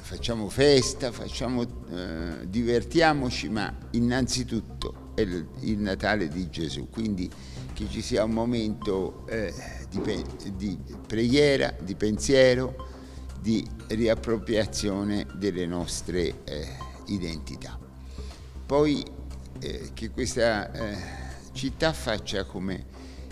facciamo festa, divertiamoci, ma innanzitutto è il Natale di Gesù, quindi che ci sia un momento di preghiera, di pensiero, di riappropriazione delle nostre identità. Poi che questa città faccia come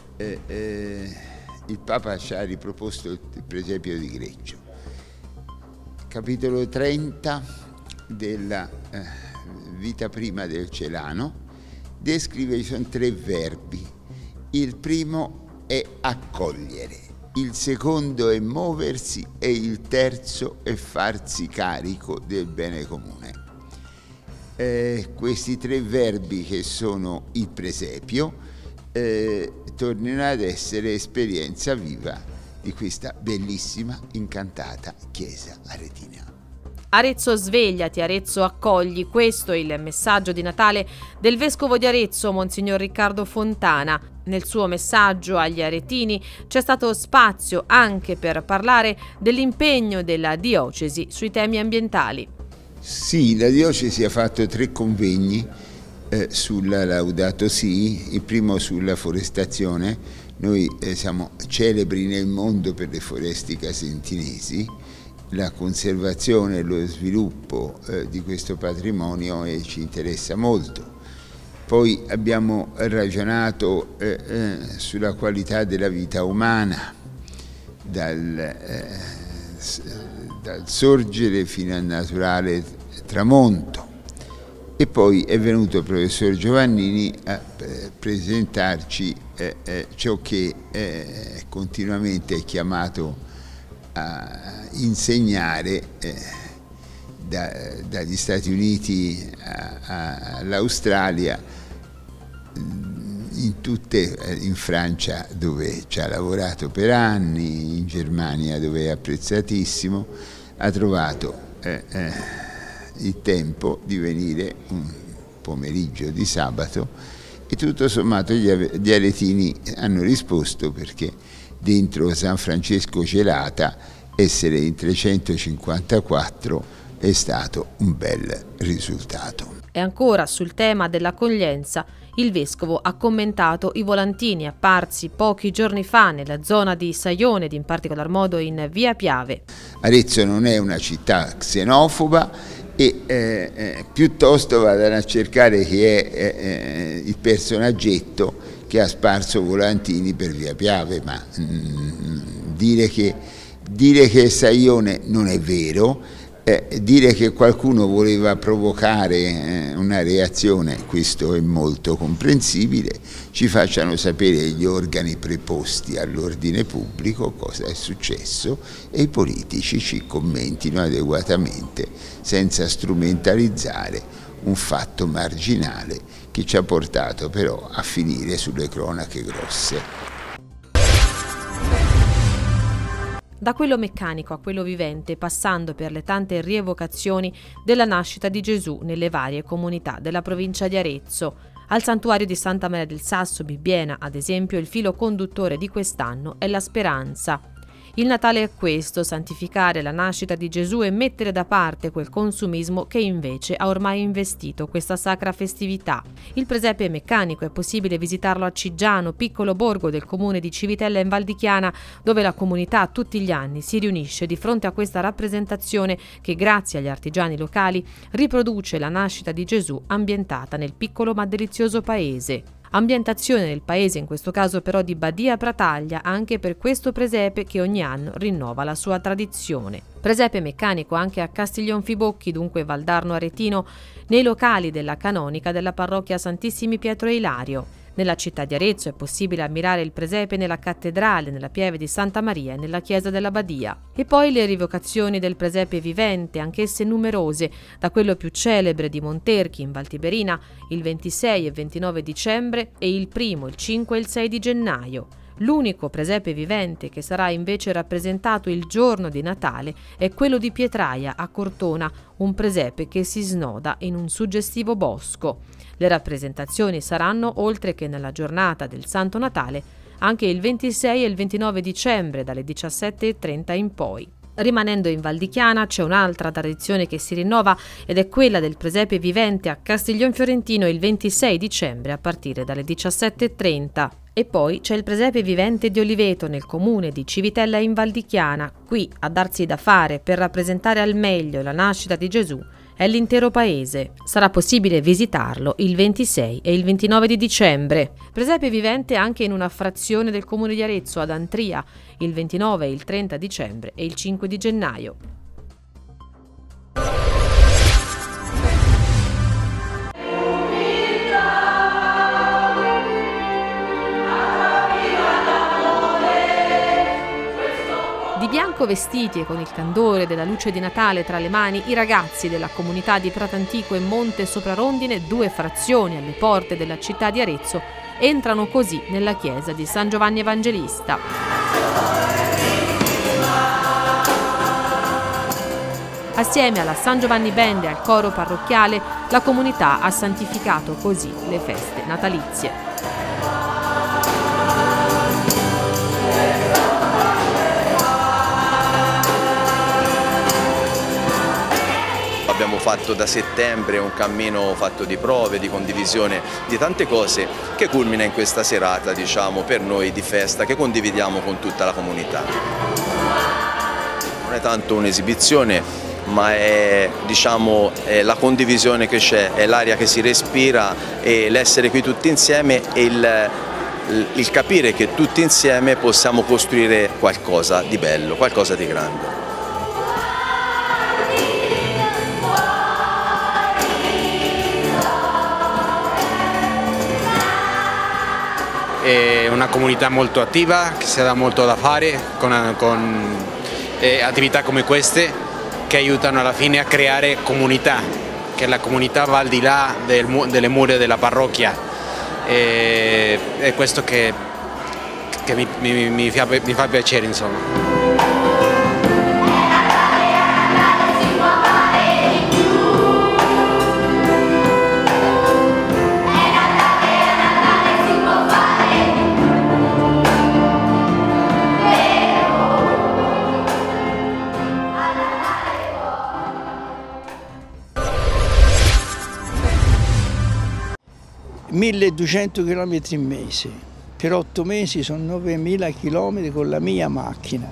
il Papa ci ha riproposto il presepio di Greccio. Capitolo 30 della Vita prima del Celano descrive, ci sono 3 verbi. Il primo è accogliere, il secondo è muoversi e il terzo è farsi carico del bene comune. Questi 3 verbi, che sono il presepio, tornano ad essere esperienza viva di questa bellissima, incantata chiesa aretina. Arezzo svegliati, Arezzo accogli, questo è il messaggio di Natale del vescovo di Arezzo, Monsignor Riccardo Fontana. Nel suo messaggio agli aretini c'è stato spazio anche per parlare dell'impegno della diocesi sui temi ambientali. Sì, la diocesi ha fatto 3 convegni sulla Laudato Si, il primo sulla forestazione. Noi siamo celebri nel mondo per le foreste casentinesi, la conservazione e lo sviluppo di questo patrimonio ci interessa molto. Poi abbiamo ragionato sulla qualità della vita umana, dal sorgere fino al naturale tramonto. E poi è venuto il professor Giovannini a presentarci ciò che continuamente è chiamato a insegnare dagli Stati Uniti all'Australia, in Francia dove ci ha lavorato per anni, in Germania dove è apprezzatissimo, ha trovato il tempo di venire un pomeriggio di sabato e tutto sommato gli aretini hanno risposto, perché dentro San Francesco Celata essere in 354 è stato un bel risultato. E ancora sul tema dell'accoglienza, il vescovo ha commentato i volantini apparsi pochi giorni fa nella zona di Saione ed in particolar modo in via Piave. Arezzo non è una città xenofoba e piuttosto vadano a cercare chi è il personaggetto che ha sparso volantini per via Piave, ma dire che è Saione non è vero. Dire che qualcuno voleva provocare una reazione, questo è molto comprensibile. Ci facciano sapere gli organi preposti all'ordine pubblico cosa è successo e i politici ci commentino adeguatamente, senza strumentalizzare un fatto marginale che ci ha portato però a finire sulle cronache grosse. Da quello meccanico a quello vivente, passando per le tante rievocazioni della nascita di Gesù nelle varie comunità della provincia di Arezzo. Al santuario di Santa Maria del Sasso, Bibbiena, ad esempio, il filo conduttore di quest'anno è la speranza. Il Natale è questo, santificare la nascita di Gesù e mettere da parte quel consumismo che invece ha ormai investito questa sacra festività. Il presepe è meccanico, è possibile visitarlo a Ciggiano, piccolo borgo del comune di Civitella in Val di Chiana, dove la comunità tutti gli anni si riunisce di fronte a questa rappresentazione che, grazie agli artigiani locali, riproduce la nascita di Gesù ambientata nel piccolo ma delizioso paese. Ambientazione del paese, in questo caso però di Badia Prataglia, anche per questo presepe che ogni anno rinnova la sua tradizione. Presepe meccanico anche a Castiglionfibocchi, dunque Valdarno Aretino, nei locali della canonica della parrocchia Santissimi Pietro e Ilario. Nella città di Arezzo è possibile ammirare il presepe nella cattedrale, nella pieve di Santa Maria e nella chiesa della Badia. E poi le rievocazioni del presepe vivente, anch'esse numerose, da quello più celebre di Monterchi in Val Tiberina, il 26 e 29 dicembre e il 1, il 5 e il 6 di gennaio. L'unico presepe vivente che sarà invece rappresentato il giorno di Natale è quello di Pietraia a Cortona, un presepe che si snoda in un suggestivo bosco. Le rappresentazioni saranno, oltre che nella giornata del Santo Natale, anche il 26 e il 29 dicembre dalle 17:30 in poi. Rimanendo in Val di Chiana c'è un'altra tradizione che si rinnova ed è quella del presepe vivente a Castiglion Fiorentino il 26 dicembre a partire dalle 17:30. E poi c'è il presepe vivente di Oliveto nel comune di Civitella in Val di Chiana. Qui a darsi da fare per rappresentare al meglio la nascita di Gesù è l'intero paese. Sarà possibile visitarlo il 26 e il 29 di dicembre. Presepe vivente anche in una frazione del comune di Arezzo ad Antria il 29 e il 30 dicembre e il 5 di gennaio. Di bianco vestiti e con il candore della luce di Natale tra le mani, i ragazzi della comunità di Pratantico e Monte Soprarondine, 2 frazioni alle porte della città di Arezzo, entrano così nella chiesa di San Giovanni Evangelista. Assieme alla San Giovanni Band e al coro parrocchiale, la comunità ha santificato così le feste natalizie. Abbiamo fatto da settembre un cammino fatto di prove, di condivisione, di tante cose che culmina in questa serata, diciamo, per noi di festa che condividiamo con tutta la comunità. Non è tanto un'esibizione, ma è, diciamo, è la condivisione che c'è, è l'aria che si respira e l'essere qui tutti insieme e il capire che tutti insieme possiamo costruire qualcosa di bello, qualcosa di grande. È una comunità molto attiva, che si dà molto da fare con attività come queste che aiutano alla fine a creare comunità, che la comunità va al di là delle mura della parrocchia. È questo che mi fa piacere, insomma. 1200 km in mese, per 8 mesi sono 9000 km con la mia macchina.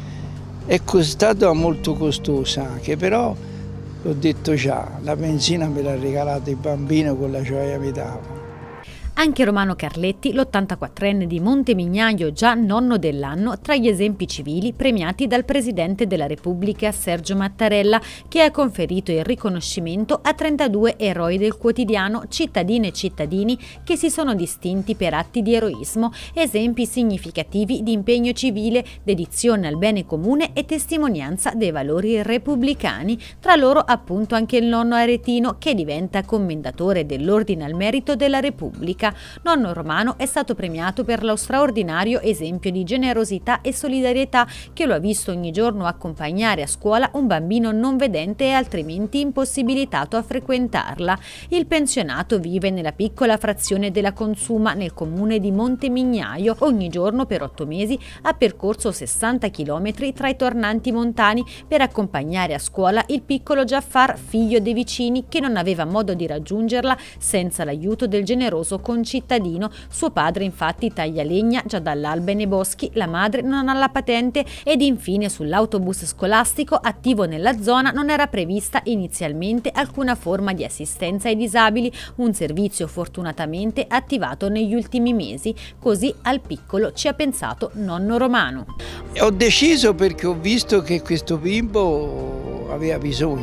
È stata molto costosa anche, però l'ho detto già, la benzina me l'ha regalata il bambino con la gioia mi dava. Anche Romano Carletti, l'84enne di Montemignaio, già nonno dell'anno, tra gli esempi civili premiati dal Presidente della Repubblica Sergio Mattarella, che ha conferito il riconoscimento a 32 eroi del quotidiano, cittadine e cittadini che si sono distinti per atti di eroismo, esempi significativi di impegno civile, dedizione al bene comune e testimonianza dei valori repubblicani. Tra loro appunto anche il nonno aretino, che diventa commendatore dell'Ordine al Merito della Repubblica. Nonno Romano è stato premiato per lo straordinario esempio di generosità e solidarietà che lo ha visto ogni giorno accompagnare a scuola un bambino non vedente e altrimenti impossibilitato a frequentarla. Il pensionato vive nella piccola frazione della Consuma nel comune di Montemignaio. Ogni giorno per 8 mesi ha percorso 60 km tra i tornanti montani per accompagnare a scuola il piccolo Giaffar, figlio dei vicini, che non aveva modo di raggiungerla senza l'aiuto del generoso concittadino. Suo padre infatti taglia legna già dall'alba nei boschi, la madre non ha la patente ed infine sull'autobus scolastico attivo nella zona non era prevista inizialmente alcuna forma di assistenza ai disabili, un servizio fortunatamente attivato negli ultimi mesi. Così al piccolo ci ha pensato nonno Romano. Ho deciso perché ho visto che questo bimbo aveva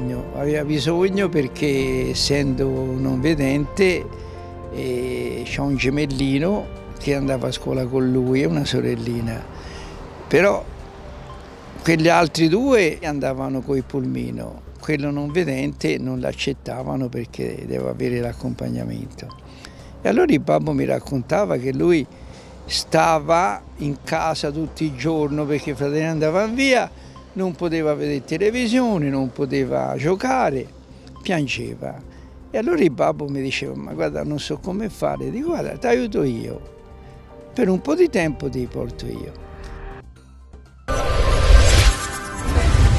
bisogno perché essendo non vedente c'è un gemellino che andava a scuola con lui e una sorellina, però quegli altri 2 andavano coi pulmino, quello non vedente non l'accettavano perché deve avere l'accompagnamento. E allora il babbo mi raccontava che lui stava in casa tutto il giorno perché i fratelli andavano via, non poteva vedere televisione, non poteva giocare, piangeva. E allora il babbo mi diceva, ma guarda, non so come fare, dico guarda, ti aiuto io, per un po' di tempo ti porto io.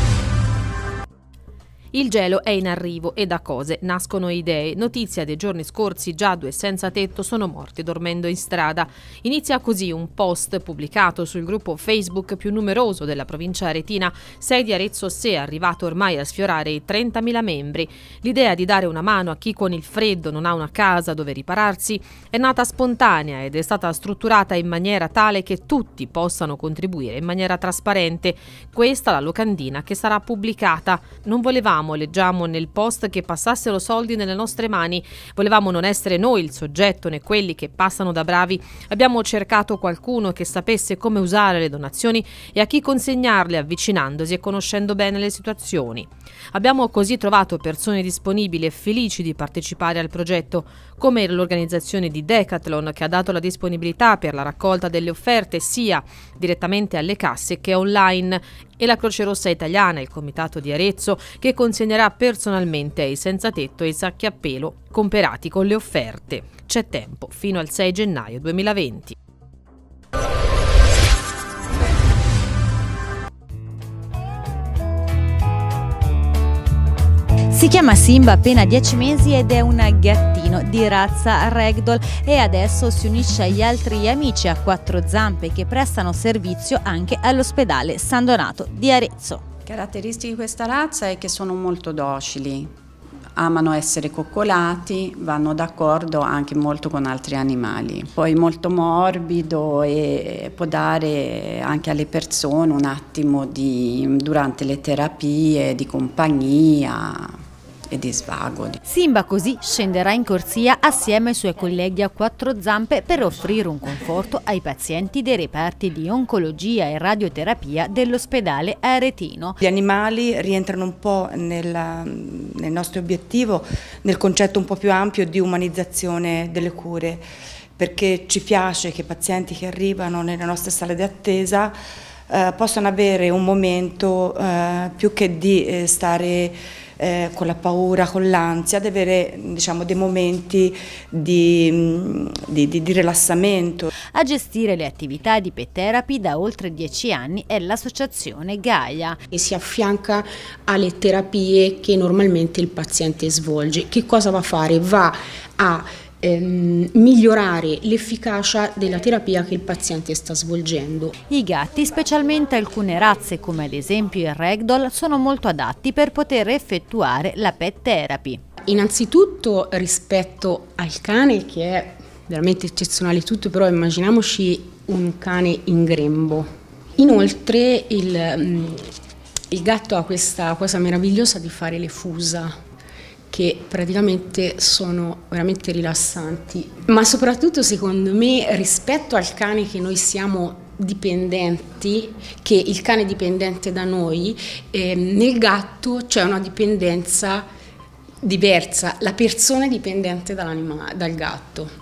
Il gelo è in arrivo e da cose nascono idee. Notizia dei giorni scorsi, già 2 senza tetto sono morti dormendo in strada. Inizia così un post pubblicato sul gruppo Facebook più numeroso della provincia aretina, 6 di Arezzo Se, arrivato ormai a sfiorare i 30.000 membri. L'idea di dare una mano a chi con il freddo non ha una casa dove ripararsi è nata spontanea ed è stata strutturata in maniera tale che tutti possano contribuire in maniera trasparente. Questa la locandina che sarà pubblicata. Non volevamo, leggiamo nel post, che passassero soldi nelle nostre mani. Volevamo non essere noi il soggetto né quelli che passano da bravi. Abbiamo cercato qualcuno che sapesse come usare le donazioni e a chi consegnarle, avvicinandosi e conoscendo bene le situazioni. Abbiamo così trovato persone disponibili e felici di partecipare al progetto, come l'organizzazione di Decathlon, che ha dato la disponibilità per la raccolta delle offerte sia direttamente alle casse che online, e la Croce Rossa Italiana, il Comitato di Arezzo, che consegnerà personalmente ai senza tetto i sacchi a pelo comperati con le offerte. C'è tempo fino al 6 gennaio 2020. Si chiama Simba, appena 10 mesi, ed è un gattino di razza Ragdoll e adesso si unisce agli altri amici a 4 zampe che prestano servizio anche all'ospedale San Donato di Arezzo. Caratteristiche di questa razza è che sono molto docili, amano essere coccolati, vanno d'accordo anche molto con altri animali. Poi molto morbido e può dare anche alle persone un attimo durante le terapie di compagnia e di svago. Simba così scenderà in corsia assieme ai suoi colleghi a 4 zampe per offrire un conforto ai pazienti dei reparti di oncologia e radioterapia dell'ospedale aretino. Gli animali rientrano un po' nel nostro obiettivo, nel concetto un po' più ampio di umanizzazione delle cure, perché ci piace che i pazienti che arrivano nelle nostre sale di attesa possano avere un momento più che di stare con la paura, con l'ansia, ad avere, diciamo, dei momenti di rilassamento. A gestire le attività di pet therapy da oltre 10 anni è l'associazione Gaia. E si affianca alle terapie che normalmente il paziente svolge. Che cosa va a fare? Va a migliorare l'efficacia della terapia che il paziente sta svolgendo. I gatti, specialmente alcune razze come ad esempio il Ragdoll, sono molto adatti per poter effettuare la pet therapy. Innanzitutto rispetto al cane, che è veramente eccezionale tutto, però immaginiamoci un cane in grembo. Inoltre il gatto ha questa cosa meravigliosa di fare le fusa, che praticamente sono veramente rilassanti, ma soprattutto secondo me rispetto al cane che noi siamo dipendenti, che il cane è dipendente da noi, nel gatto c'è una dipendenza diversa, la persona è dipendente dal gatto.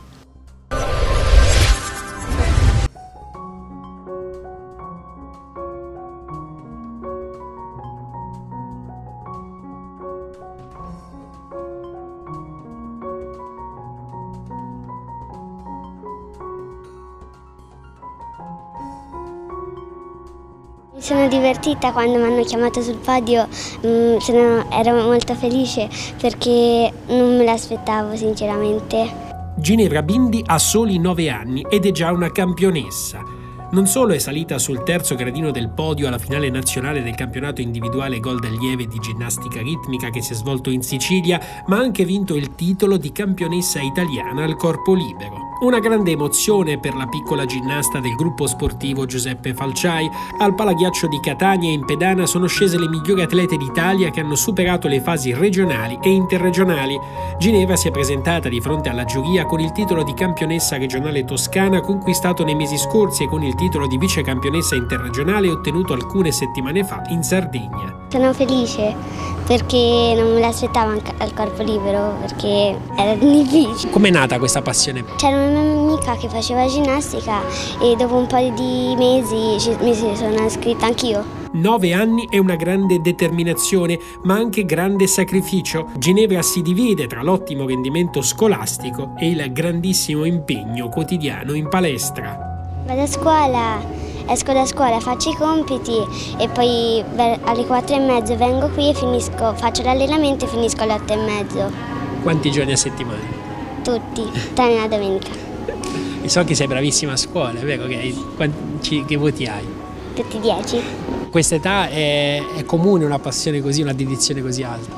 Mi sono divertita quando mi hanno chiamato sul podio, ero molto felice perché non me l'aspettavo sinceramente. Ginevra Bindi ha soli 9 anni ed è già una campionessa. Non solo è salita sul terzo gradino del podio alla finale nazionale del campionato individuale Gol Allieve di ginnastica ritmica che si è svolto in Sicilia, ma ha anche vinto il titolo di campionessa italiana al corpo libero. Una grande emozione per la piccola ginnasta del gruppo sportivo Giuseppe Falciai. Al Palaghiaccio di Catania e in pedana sono scese le migliori atlete d'Italia che hanno superato le fasi regionali e interregionali. Ginevra si è presentata di fronte alla giuria con il titolo di campionessa regionale toscana conquistato nei mesi scorsi e con il titolo di vice campionessa interregionale ottenuto alcune settimane fa in Sardegna. Sono felice perché non me l'aspettavo al corpo libero, perché era difficile. Com'è nata questa passione? C'era una mia amica che faceva ginnastica e dopo un po' di mesi mi sono iscritta anch'io. 9 anni è una grande determinazione, ma anche grande sacrificio. Ginevra si divide tra l'ottimo rendimento scolastico e il grandissimo impegno quotidiano in palestra. Vado a scuola esco da scuola, faccio i compiti e poi alle 4:30 vengo qui e faccio l'allenamento e finisco alle 8:30. Quanti giorni a settimana? Tutti, tranne la domenica. E so che sei bravissima a scuola, è vero? Che voti hai? Tutti 10. Questa età è comune una passione così, una dedizione così alta?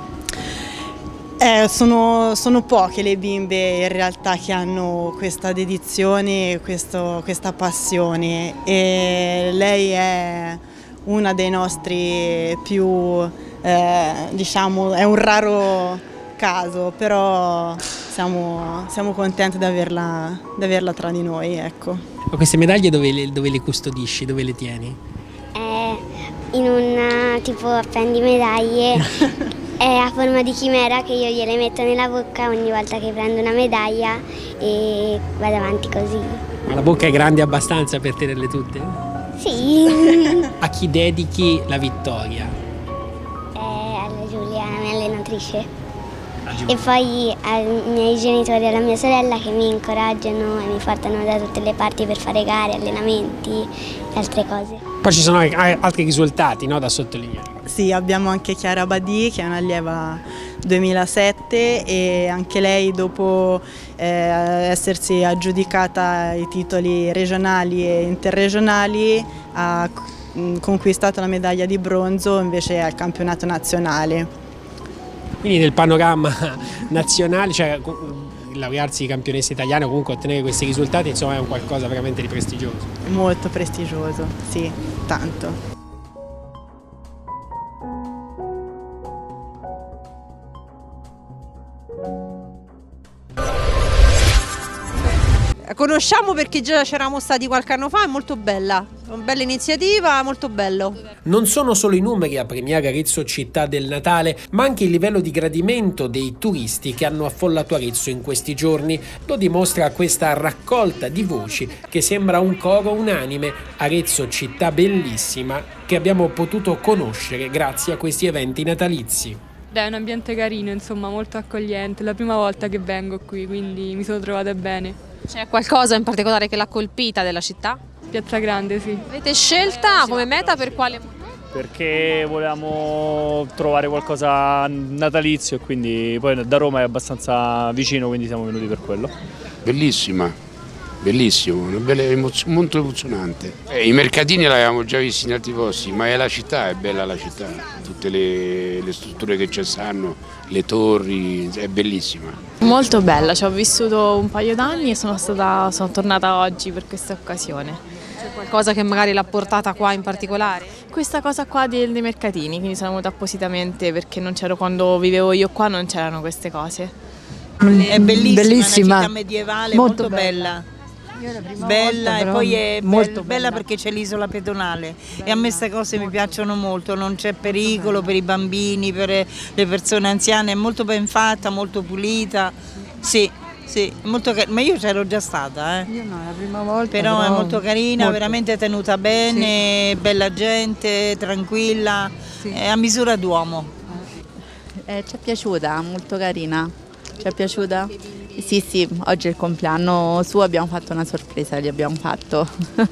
Sono poche le bimbe in realtà che hanno questa dedizione, questa passione, e lei è una dei nostri più, diciamo, è un raro caso, però siamo contenti di averla tra di noi, ecco. Ma queste medaglie dove le custodisci, dove le tieni? In un tipo appendimedaglie. È a forma di chimera che io gliele metto nella bocca ogni volta che prendo una medaglia e vado avanti così. Ma la bocca è grande abbastanza per tenerle tutte? Sì. A chi dedichi la vittoria? Alla Giulia, la mia allenatrice. E poi ai miei genitori e alla mia sorella che mi incoraggiano e mi portano da tutte le parti per fare gare, allenamenti e altre cose. Poi ci sono altri risultati, no, da sottolineare. Sì, abbiamo anche Chiara Badì che è un'allieva 2007 e anche lei dopo essersi aggiudicata i titoli regionali e interregionali ha conquistato la medaglia di bronzo invece al campionato nazionale. Quindi nel panorama nazionale, cioè laurearsi campionessa italiana o comunque ottenere questi risultati, insomma, è un qualcosa veramente di prestigioso. Molto prestigioso, sì, tanto. Conosciamo perché già c'eravamo stati qualche anno fa, è molto bella, una bella iniziativa, molto bello. Non sono solo i numeri a premiare Arezzo città del Natale, ma anche il livello di gradimento dei turisti che hanno affollato Arezzo in questi giorni. Lo dimostra questa raccolta di voci che sembra un coro unanime. Arezzo città bellissima che abbiamo potuto conoscere grazie a questi eventi natalizi. È un ambiente carino, insomma, molto accogliente, è la prima volta che vengo qui, quindi mi sono trovata bene. C'è qualcosa in particolare che l'ha colpita della città? Piazza Grande, sì. Avete scelta come meta per quale motivo? Perché volevamo trovare qualcosa natalizio e quindi poi da Roma è abbastanza vicino, quindi siamo venuti per quello. Bellissima, bellissimo, molto emozionante. I mercatini li avevamo già visti in altri posti, ma è bella la città, tutte le strutture che ci stanno, le torri, è bellissima. Molto bella, ci ho vissuto un paio d'anni e sono tornata oggi per questa occasione. C'è qualcosa che magari l'ha portata qua in particolare? Questa cosa qua dei mercatini, quindi sono venuta appositamente perché non c'ero, quando vivevo io qua non c'erano queste cose. È bellissima, una città medievale, molto bella. Bella e poi è bella perché c'è l'isola pedonale e a me queste cose mi piacciono molto, non c'è pericolo per i bambini, per le persone anziane, è molto ben fatta, molto pulita, sì, molto ma io c'ero già stata. Io no, è la prima volta. Però è molto carina, veramente tenuta bene, sì. Bella gente, tranquilla, sì. È a misura d'uomo. Ci è piaciuta, molto carina, ci è piaciuta? Sì, oggi è il compleanno suo, abbiamo fatto una sorpresa, gli abbiamo fatto.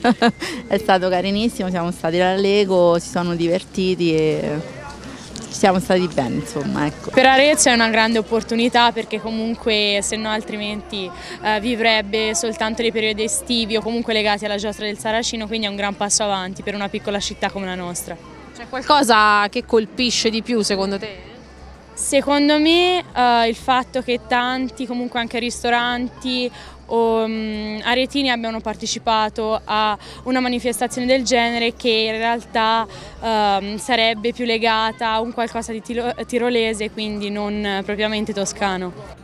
È stato carinissimo, siamo stati alla Lego, si sono divertiti e siamo stati bene, insomma, ecco. Per Arezzo è una grande opportunità perché comunque se no altrimenti vivrebbe soltanto nei periodi estivi o comunque legati alla giostra del Saracino, quindi è un gran passo avanti per una piccola città come la nostra. C'è qualcosa che colpisce di più secondo te? Secondo me il fatto che tanti, comunque anche ristoranti o aretini abbiano partecipato a una manifestazione del genere che in realtà sarebbe più legata a un qualcosa di tirolese, quindi non propriamente toscano.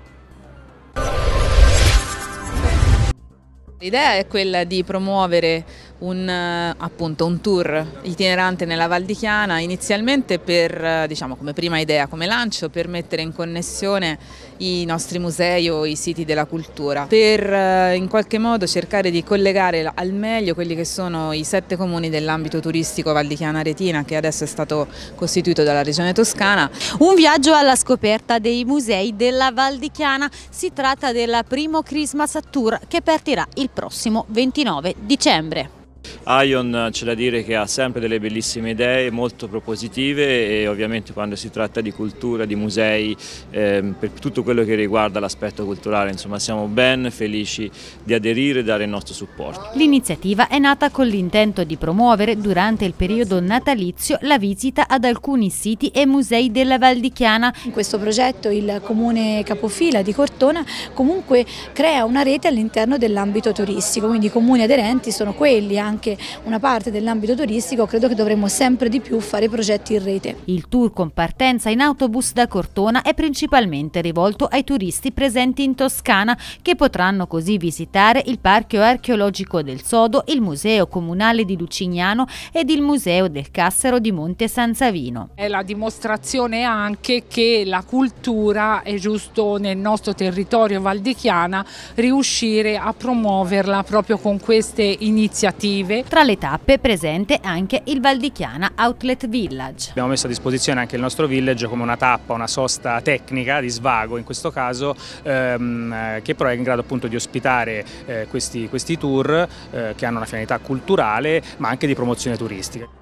L'idea è quella di promuovere appunto un tour itinerante nella Val di Chiana, inizialmente per, diciamo, come prima idea, come lancio, per mettere in connessione i nostri musei o i siti della cultura, per in qualche modo cercare di collegare al meglio quelli che sono i 7 comuni dell'ambito turistico Val di Chiana Aretina, che adesso è stato costituito dalla Regione Toscana. Un viaggio alla scoperta dei musei della Val di Chiana. Si tratta del primo Christmas Tour che partirà il prossimo 29 dicembre. Aion c'è da dire che ha sempre delle bellissime idee, molto propositive, e ovviamente quando si tratta di cultura, di musei, per tutto quello che riguarda l'aspetto culturale, insomma siamo ben felici di aderire e dare il nostro supporto. L'iniziativa è nata con l'intento di promuovere durante il periodo natalizio la visita ad alcuni siti e musei della Val di Chiana. In questo progetto il comune capofila di Cortona comunque crea una rete all'interno dell'ambito turistico, quindi i comuni aderenti sono quelli, anche una parte dell'ambito turistico. Credo che dovremmo sempre di più fare progetti in rete. Il tour con partenza in autobus da Cortona è principalmente rivolto ai turisti presenti in Toscana, che potranno così visitare il Parco Archeologico del Sodo, il Museo Comunale di Lucignano ed il Museo del Cassero di Monte San Savino. È la dimostrazione anche che la cultura è giusto nel nostro territorio valdichiana riuscire a promuoverla proprio con queste iniziative. Tra le tappe presente anche il Valdichiana Outlet Village. Abbiamo messo a disposizione anche il nostro village come una tappa, una sosta tecnica di svago in questo caso, che però è in grado appunto di ospitare questi tour che hanno una finalità culturale ma anche di promozione turistica.